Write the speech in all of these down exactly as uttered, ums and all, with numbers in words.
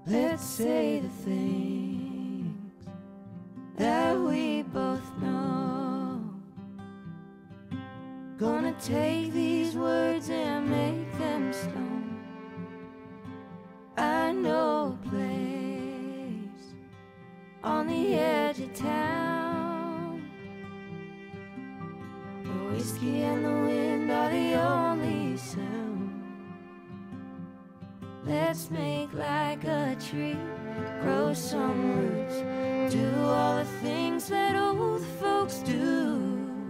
Let's say the things that we both know. Gonna take these words and make them stone. I know a place on the edge of town. The whiskey and the wind are the only sound. Let's make like a tree, grow some roots, do all the things that old folks do.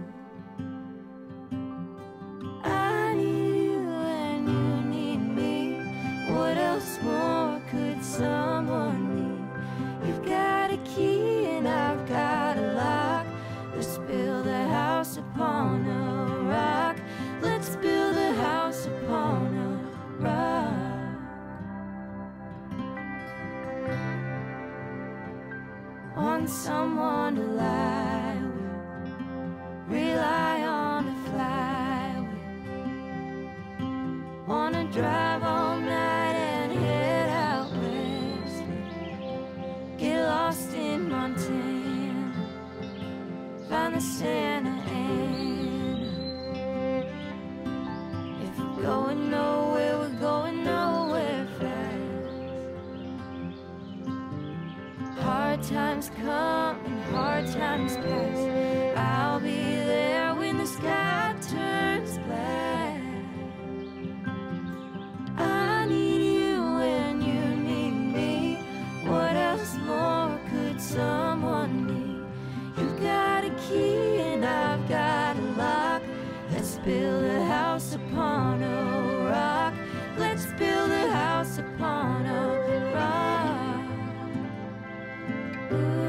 I need you and you need me. What else more could someone need? You've got a key and I've got a lock. Let's build a house upon a rock. Let's build a house upon a rock. Want someone to lie with, rely on to fly with. Wanna drive all night and head out west. Get lost in Montana, find the Santa Ana. If we're going nowhere, we're going nowhere fast. Hard times come and hard times pass. I'll be there when the sky turns black. I need you and you need me. What else more could someone need? You've got a key and I've got a lock. Let's build a house upon a rock. Let's build a house upon a rock. Ooh.